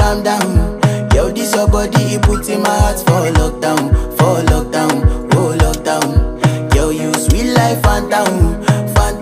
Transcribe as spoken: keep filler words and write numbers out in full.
calm down. Yo, this your body, it puts in my heart for lockdown, for lockdown, oh lockdown. Yo, you sweet life, phantom.